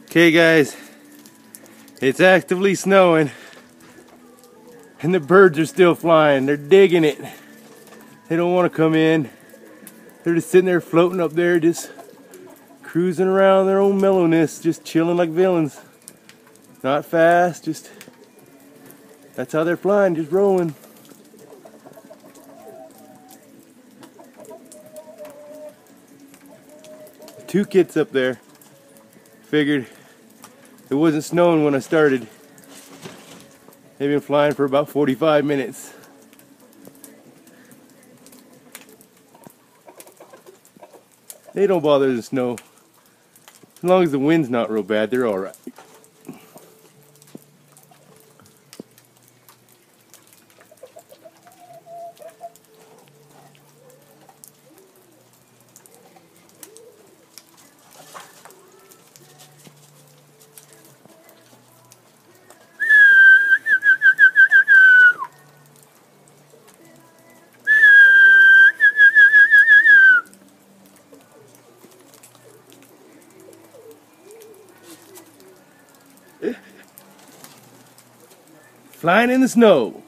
Okay guys, it's actively snowing and the birds are still flying. They're digging it. They don't want to come in. They're just sitting there floating up there, just cruising around their own mellowness, just chilling like villains. Not fast, just that's how they're flying, just rolling. Two kits up there. Figured it wasn't snowing when I started. They've been flying for about 45 minutes. They don't bother the snow. As long as the wind's not real bad, they're alright. Flying in the snow.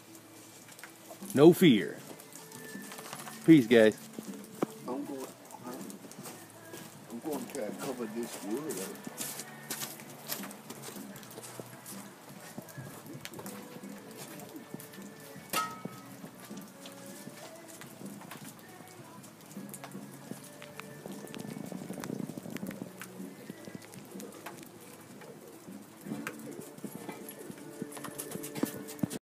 No fear. Peace, guys. I'm going to cover this wood.